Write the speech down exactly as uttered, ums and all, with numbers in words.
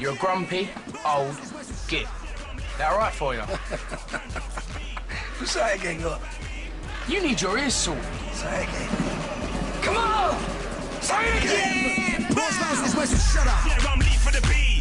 You're a grumpy, old git. That all right for you? Say it again, go on. You need your ears sorted. Say it again. Come on! Say it again! Pause, man, this way, so shut up. Yeah, I'm late for the beat.